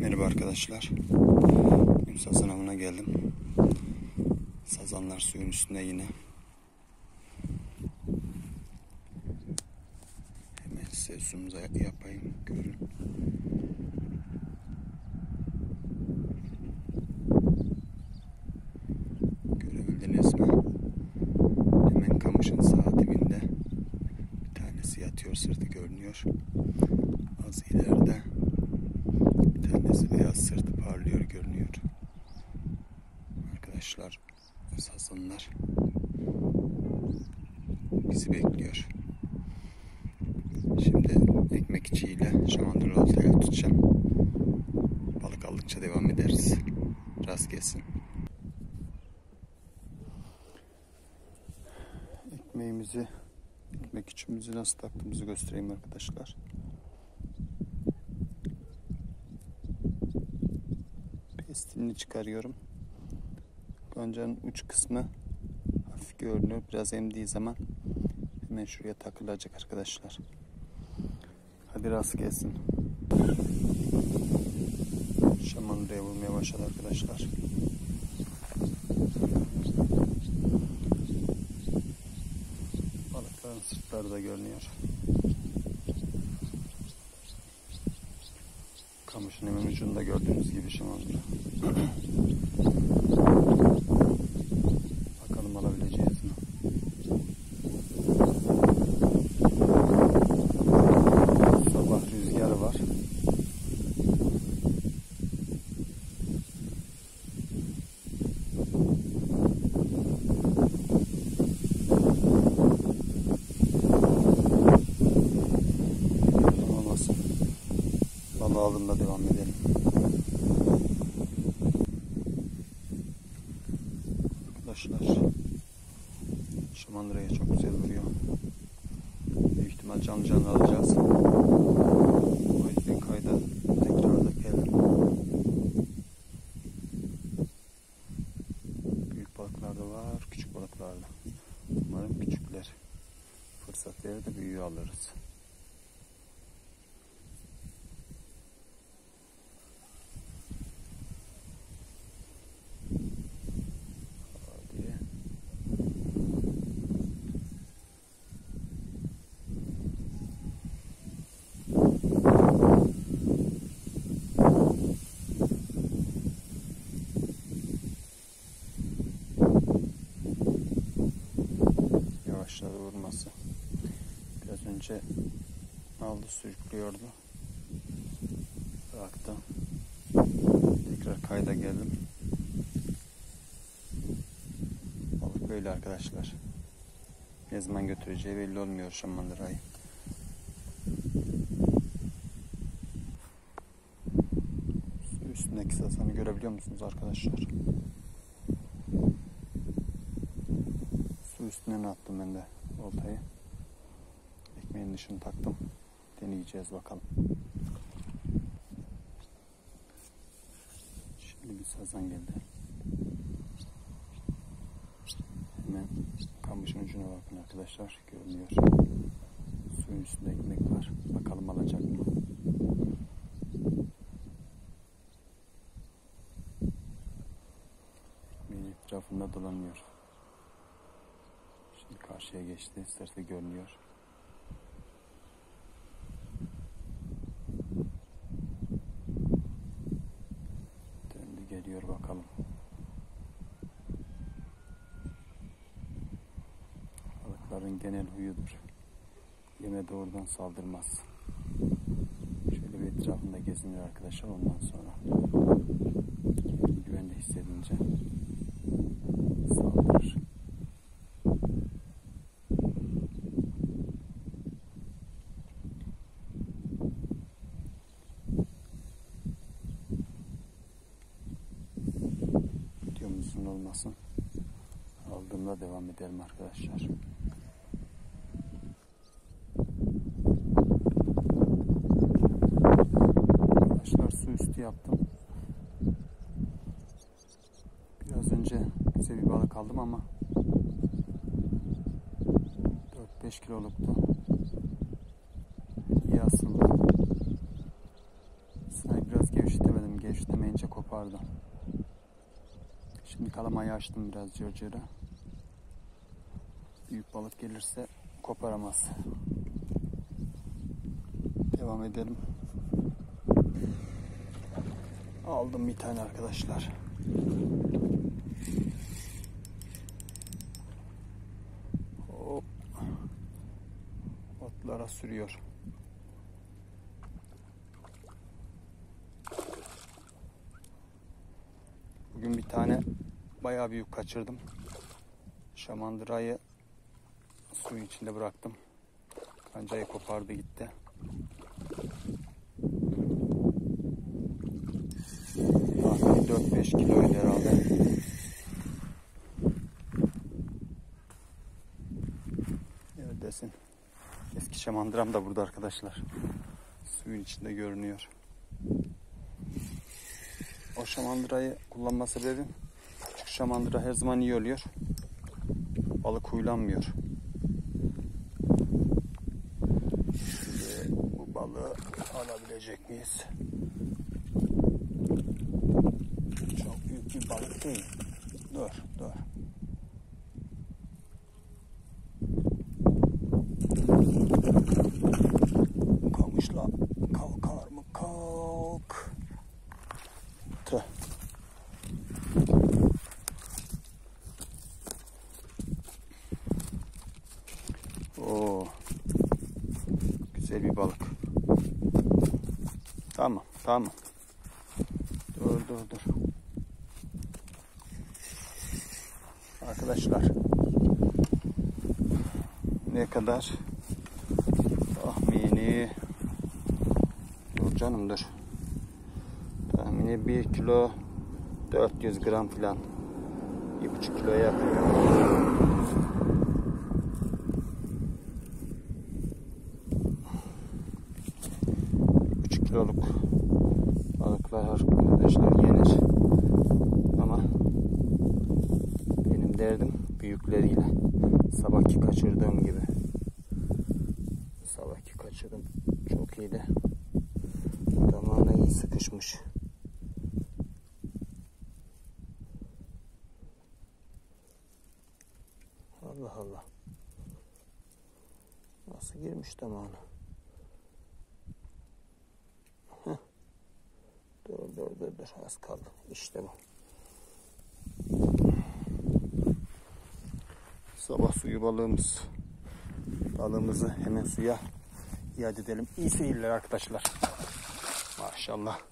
Merhaba arkadaşlar. Bugün sazan avına geldim. Sazanlar suyun üstünde yine. Hemen size zoom'da yapayım, görün. Görebildiniz mi? Hemen kamışın sağ dibinde bir tanesi yatıyor, sırtı görünüyor. Az ileride bir tanesi beyaz, sırtı parlıyor, görünüyor. Arkadaşlar, sazanlar bizi bekliyor. Şimdi ekmek içiyle şamandıralı oltayla tutacağım. Balık aldıkça devam ederiz. Rast gelsin. Ekmek içimizi nasıl taktığımızı göstereyim arkadaşlar. Pestilini çıkarıyorum. Goncanın uç kısmı hafif görünüyor. Biraz emdiği zaman hemen şuraya takılacak arkadaşlar. Hadi rast gelsin. Şamandıraya vurmaya başladı arkadaşlar. Balıkların sırtları da görünüyor. Kamışın hemen ucunda gördüğünüz gibi şamandıra. Bakalım alabileceğiz mi? Sabah rüzgarı var. Olmasın. Balığı aldığımda devam edelim. Arkadaşlar, şamandıraya çok güzel vuruyor. Büyük ihtimal canlı alacağız. O yüzden kayda tekrar da geldim. Büyük balıklar da var, küçük balıklar da. Umarım küçükler fırsat verir de büyüğü alırız. Yavaşladı vurması. Biraz önce aldı, sürüklüyordu. Bıraktım. Tekrar kayda geldim. Balık böyle arkadaşlar. Ne zaman götüreceği belli olmuyor şamandırayı. Su üstündeki sazanı görebiliyor musunuz arkadaşlar? Su üstünden attım ben de oltayı. Ekmeğin dışını taktım. Deneyeceğiz bakalım. Şimdi bir sazan geldi. Hemen kamışın ucuna bakın arkadaşlar. Görünüyor. Suyun üstünde ekmek var. Bakalım alacak mı? Ekmeğin etrafında dolanıyor. Şimdi karşıya geçti. Sırtı görünüyor. Döndü geliyor, bakalım. Balıkların genel huyudur. Yeme doğrudan saldırmaz. Şöyle bir etrafında gezinir arkadaşlar. Ondan sonra kendini güvende hissedince saldırır. Videomuzun olmasın. Aldığımda devam edelim arkadaşlar. Su üstü yaptım. Biraz önce güzel bir balık aldım ama 4-5 kiloluktu. İyi asıldı. Sınayı biraz gevşetemedim. kopardı. Şimdi kalamayı açtım biraz cırcırı. Büyük balık gelirse koparamaz. Devam edelim. Aldım bir tane arkadaşlar. Hop. Otlara sürüyor. Bugün bir tane bayağı büyük kaçırdım. Şamandırayı suyun içinde bıraktım. Kancayı kopardı gitti. Tahmini 4-5 kiloydu herhalde. Neredesin? Eski şamandıram da burada arkadaşlar. Suyun içinde görünüyor. O şamandırayı kullanma sebebim, küçük şamandıra her zaman iyi oluyor. Balık huylanmıyor. Şimdi bu balığı alabilecek miyiz? Çok büyük bir balık değil. Dur. Kamışla kalkar mı? Kalk. Tüh. Oo. Güzel bir balık. Tamam. Dur. Arkadaşlar. Ne kadar? Tahmini. Dur canım dur. Tahmini 1 kilo 400 gram falan. 1,5 kiloya yakın. 1,5 kiloluk balıklar arkadaşlar yenir. Ama benim derdim büyükleriyle. Sabahki kaçırdığım gibi. Sabahki kaçırdım. Çok iyiydi. Damağına iyi sıkışmış. Allah. Nasıl girmiş damağına? Heh. Dur. Az kaldı. İşte bu. Sabah suyu balığımızı hemen suya iade edelim. İyi seyirler arkadaşlar. Maşallah.